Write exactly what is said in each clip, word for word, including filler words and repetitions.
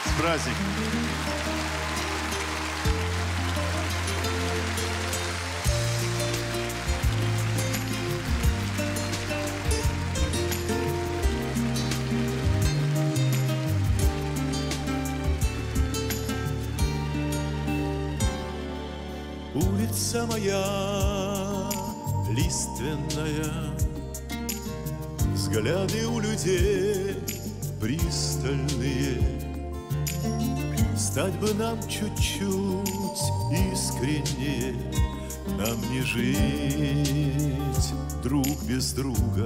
С праздником! Улица моя лиственная, взгляды у людей пристальные. Стать бы нам чуть-чуть искреннее, нам не жить друг без друга.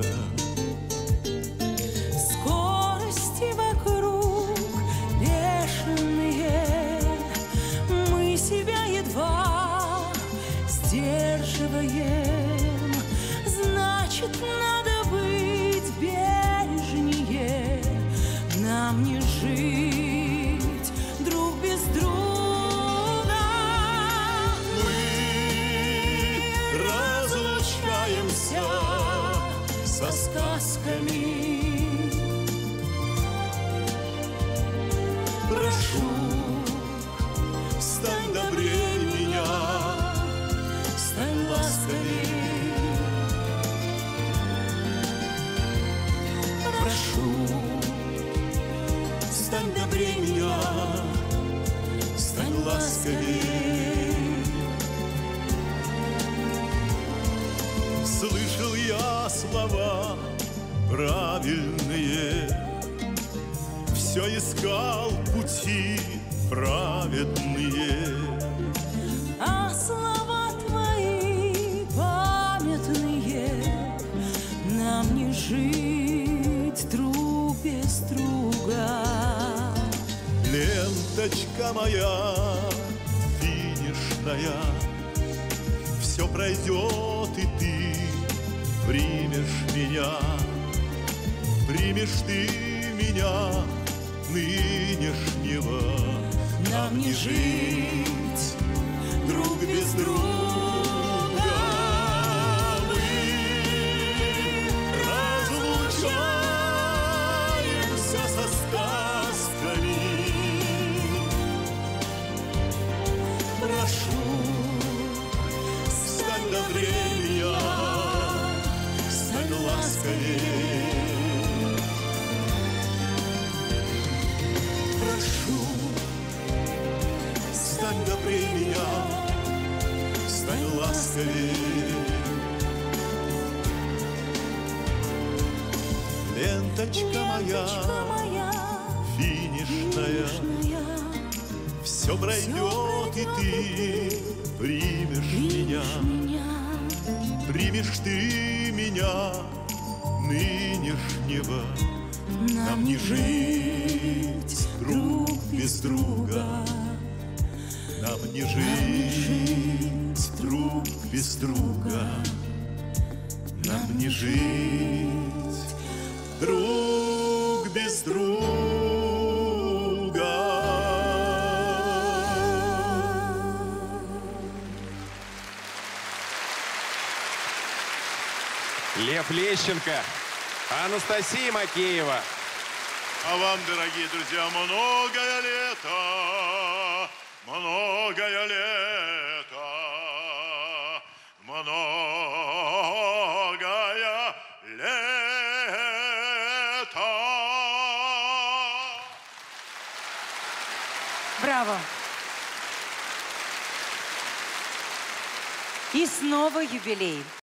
Скорости вокруг бешеные, мы себя едва сдерживаем. Значит, надо быть бережнее, нам не жить друг без друга. Мы разлучаемся со сказками. Прошу, стань добрее меня, стань ласковей. Прошу, стань добрее меня, стань ласковей. Слышал я слова правильные, все искал пути праведные. А слова твои памятные, нам не жить друг без друга. Ленточка моя финишная, все пройдет, и ты примешь меня. Примешь ты меня нынешнего. Нам не жить друг без друга. Мы разлучаемся со сказками. Прошу, стань добрее меня, стань ласковей. Прошу, стань добрее меня, стань ласковей. Ленточка моя финишная, все пройдет, и ты примешь меня. Примешь ты меня нынешнего. Нам не жить друг без друга. Нам не жить друг без друга. Нам не жить друг без друга. Лев Лещенко, Анастасия Макеева. А вам, дорогие друзья, многое лето, многое лето, многое лето. Браво! И снова юбилей.